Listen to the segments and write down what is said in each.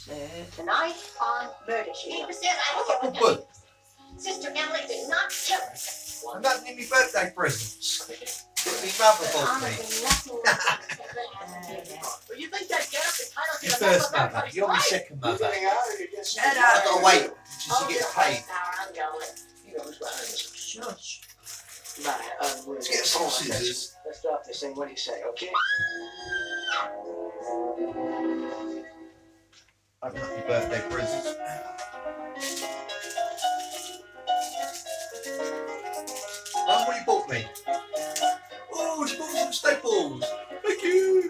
Tonight on Murder She Wrote. I don't care what Sister Emily did not kill herself. I'm not giving me birthday presents. My mother bought me. Well, you think that Garf entitled you Your to that first much mother. everybody's You're my life? second mother. Shut I've up. got to wait until she gets paid. I'm going. Shush. Right, Let's get some scissors. Let's stop this thing. What do you say, okay? Open up your birthday presents. Mum, what you bought me? Oh, she bought me some staples. Thank you.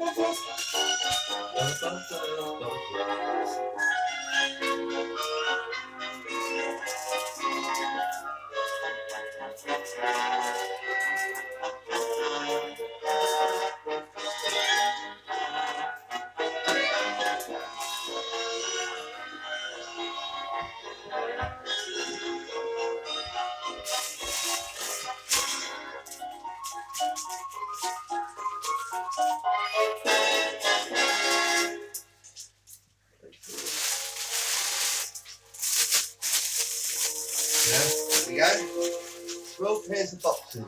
There we go. 12 pairs of boxes.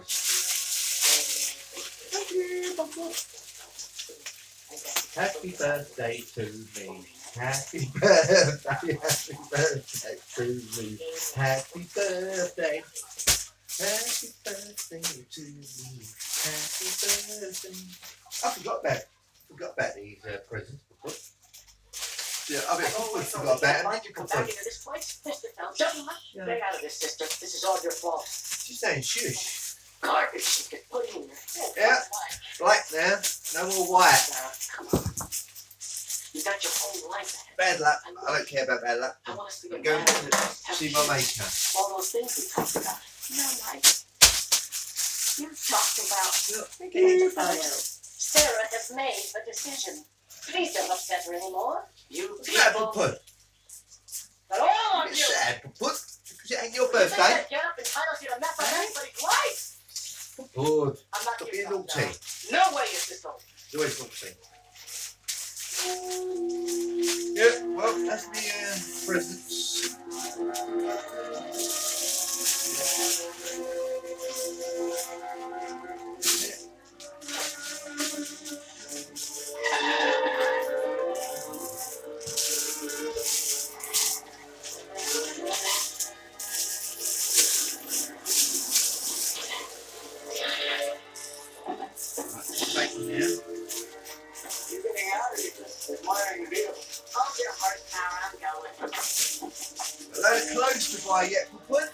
Thank you, Happy birthday to me. Happy birthday, happy birthday to me. Happy birthday. Happy birthday to me. Happy birthday. I forgot about these presents before. Yeah, I mean, I forgot about it. Why did you come back into this place? Mr. Felton, stay out of this, sister. This is all your fault. She's saying shush. Garbage she could put in your head. Yeah. Black now, no more white. Come on. You got your whole life ahead. Bad luck. I don't care about bad luck. I want us to I'm get going married. to see my maker. All those things we talked about. No, Mike. You talked about Sarah has made a decision. Please don't upset her anymore. You What's that people. for put? But all of It's you. sad for put because it ain't your You think birthday. that Garf entitles you to mess up anybody's life? Good. I'm not Stop your being son, naughty. no. No way is this over. You always naughty. Yeah, well, that's the presents. Bacon now. You getting out or you just admiring the view? Hold your horsepower, I'm going. A load of clothes to buy yet for put.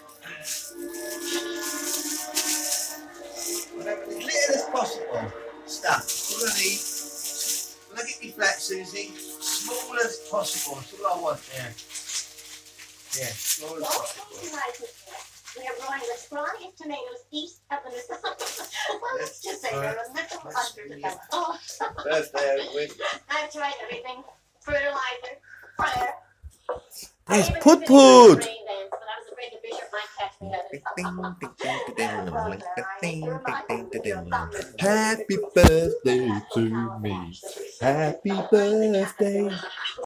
Whatever the little as possible stuff. All I need. When I get me flat, Susie, small as possible. That's all I want there. Yeah, small as possible. We are growing the strongest tomatoes east of the Mississippi. Well, let's just say they're a little under the Oh, Birthday with. I've tried everything. Fertilizer, prayer. That's I even put considered doing put. rain dance, but I was afraid the bishop might catch me at it. Happy birthday to me. Happy birthday.